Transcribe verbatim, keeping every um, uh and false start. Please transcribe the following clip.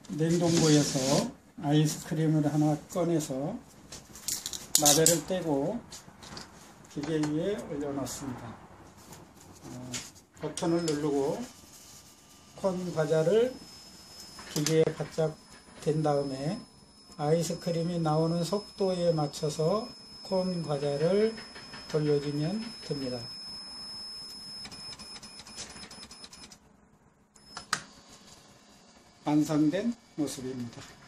냉동고에서 아이스크림을 하나 꺼내서 라벨을 떼고 기계 위에 올려놨습니다. 어, 버튼을 누르고 콘 과자를 기계에 바짝 댄 다음에 아이스크림이 나오는 속도에 맞춰서 콘 과자를 돌려주면 됩니다. 완성된 모습입니다.